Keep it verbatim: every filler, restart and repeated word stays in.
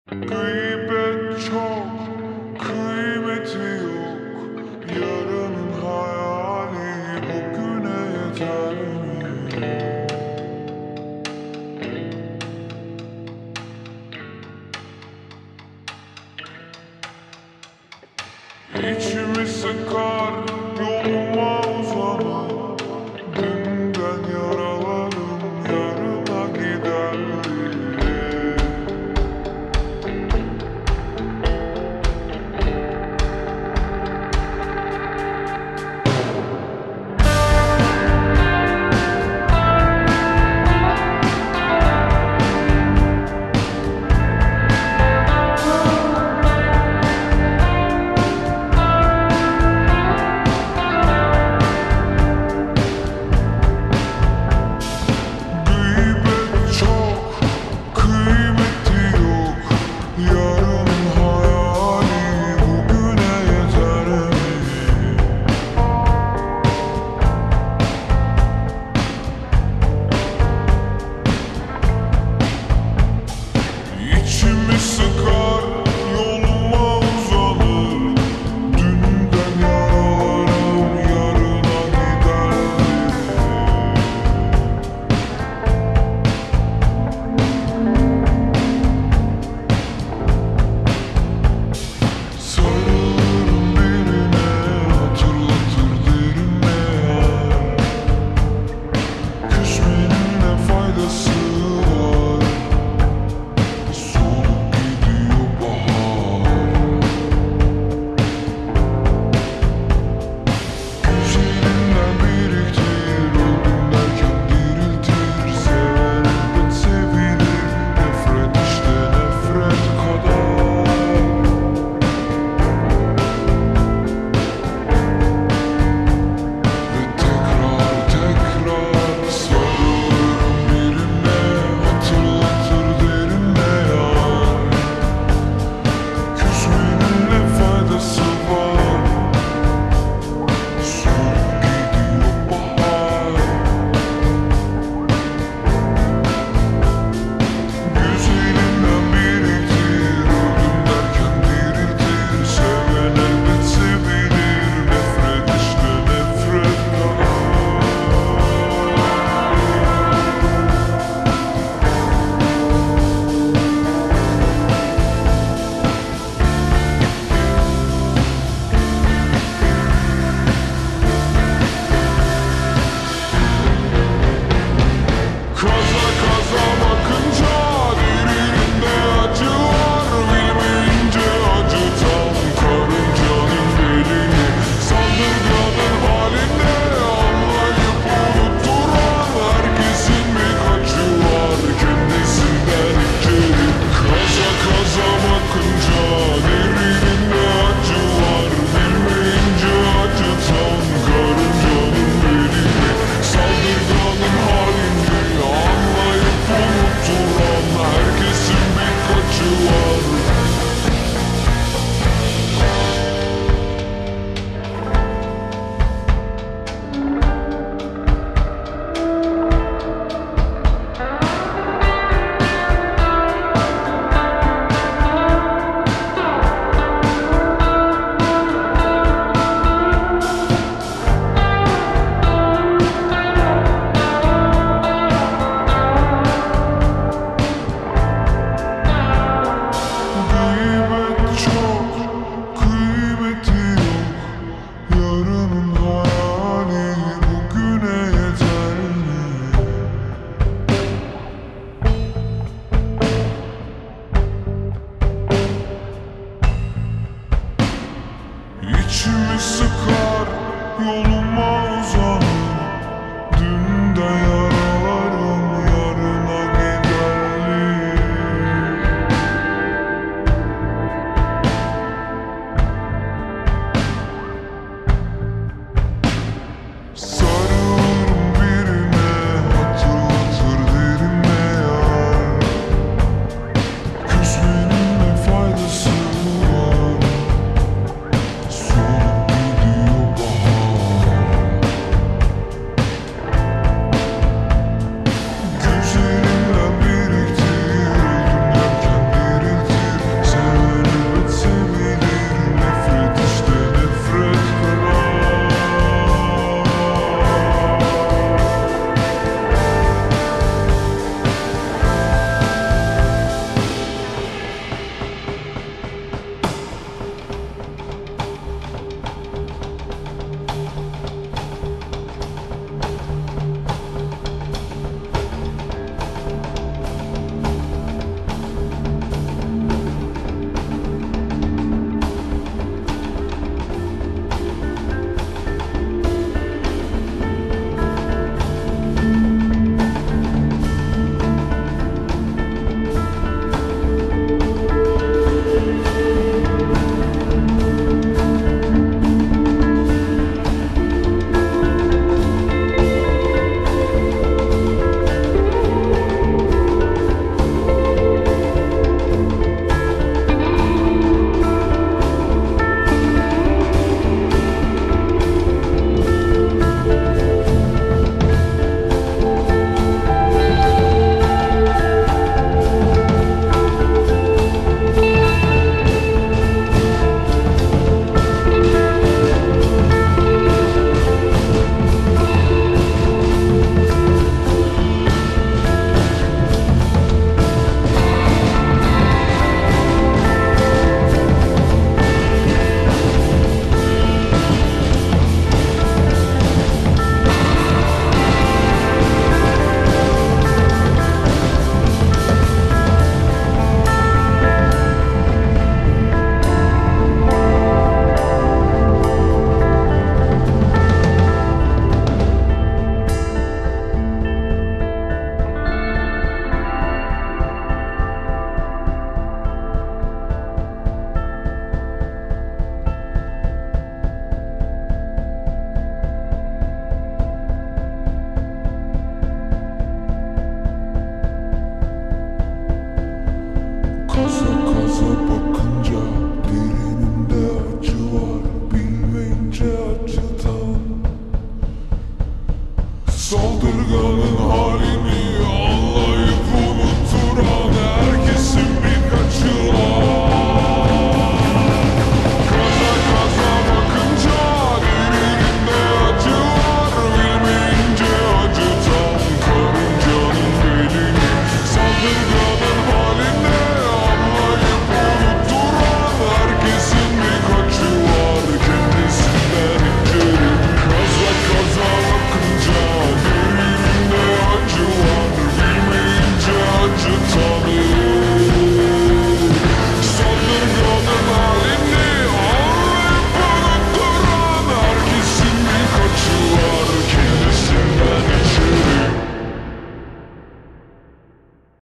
Gıybet çok, kıymeti yok. Yarının hayali bugüne yeter mi? İçimi sıkar, yoluma uzanır. Dünden yaralarım yarına gider diye. Gıybet çok, kıymeti yok. Yarının hayali bugüne yeter mi? İçimi sıkar, yoluma uzanır. Dünden yaralarım yarına gider diye. Sarılırım birine, hatırlatır derine yar. Küsmenin ne faydası var? Solup gidiyor bahar. Güzelinle biriktir, öldüm derken diriltir. Seven elbet sevilir, nefret işte nefret kadar. Ve tekrar tekrar sarılırım birine, hatırlatır derine yar. Küsmenin ne faydası var? Solup gidiyor bahar. Güzelinle biriktir, öldüm derken diriltir. Seven elbet sevilir, nefret işte nefret kadar. Kaza kaza bakınca dirilinde acı var. Bilmeyince acıtan karıncanın belini. Saldırganın halinde anlayıp unutturan herkesin bir kaçı var kendisinden içeri. Kaza kaza bakınca dirilinde acı var. Bilmeyince acıtan karıncanın belini. Saldırganın halinde anlayıp unutturan herkesin bir kaçı var. Gıybet çok, kıymeti yok. Yarının hayali bugüne yeter mi? İçimi sıkar, yoluma uzanır. Dünden yaralarım yarına gider diye. Sarılırım birine, hatırlatır derine yar. Küsmenin ne faydası var? Solup gidiyor bahar. Kaza kaza bakınca